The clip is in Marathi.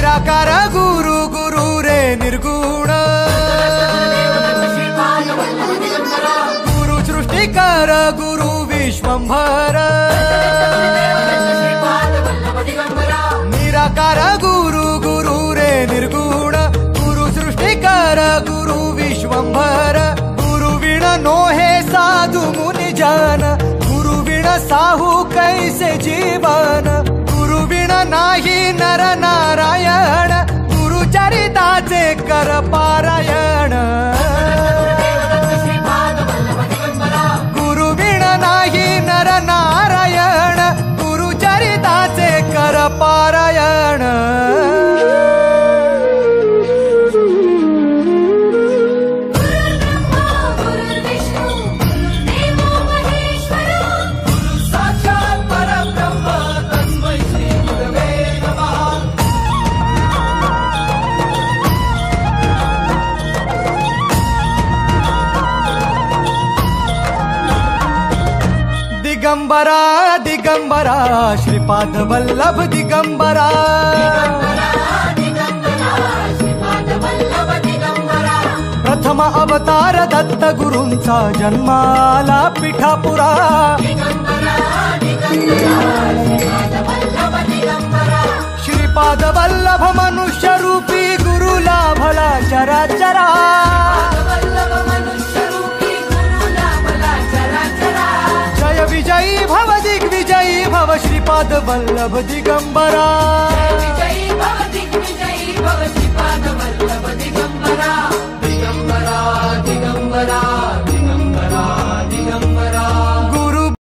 निराकार गुरु गुरु रे निर्गुण गुरु सृष्टिकर गुरु विश्वंभर निराकार गुरु गुरु रे निर्गुण गुरु सृष्टिकर गुरु विश्वंभर गुरु विण नोहे साधु मुनि जन गुरु विण साहू कैसे जीवन गुरु विण नाही नर नारायण गुरु चरिताचे कर पारायण गुरु विण नाही नर नारायण गुरु चरिताचे कर पारायण दिगंबरा दिगंबरा श्रीपाद वल्लभ दिगंबरा प्रथम अवतार दत्त गुरूंचा जन्माला पिठापुरा श्रीपाद वल्लभ मनुष्य रूपी गुरु लाभला चराचरा जय विजयी भव दिग्विजयी भव श्रीपाद वल्लभ दिगंबरा।